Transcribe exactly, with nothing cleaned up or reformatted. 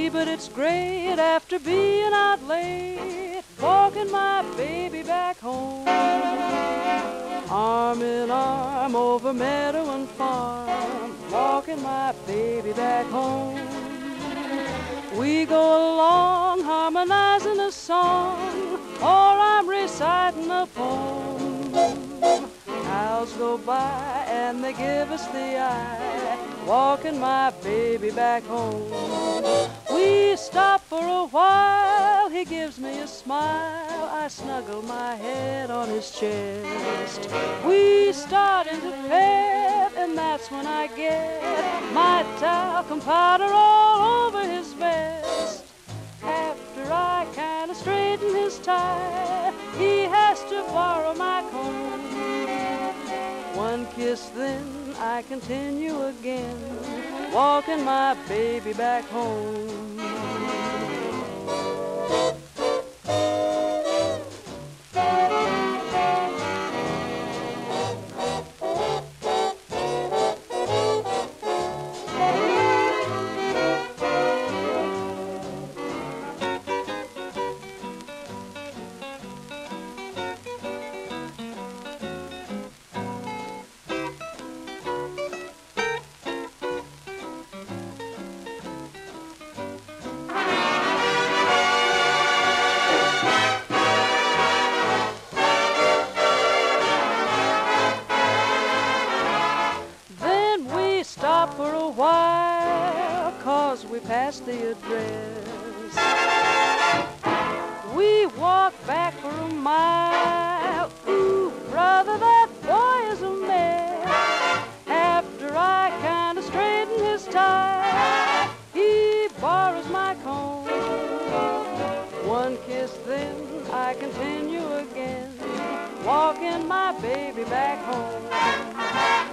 but it's great after being out late, walking my baby back home. Arm in arm over meadow and farm, walking my baby back home. We go along harmonizing a song, or I'm reciting a poem. Cows go by and they give us the eye, walking my baby back home. We stop for a while, he gives me a smile, I snuggle my head on his chest. We start into pet, and that's when I get my talcum powder all over his vest. After I kind of straighten his tie, he has to borrow my comb. One kiss, then I continue again, walking my baby back home. Stop for a while, 'cause we passed the address. We walk back for a mile. Ooh, brother, that boy is a mess. After I kind of straighten his tie, he borrows my comb. One kiss, then I continue again, walking my baby back home.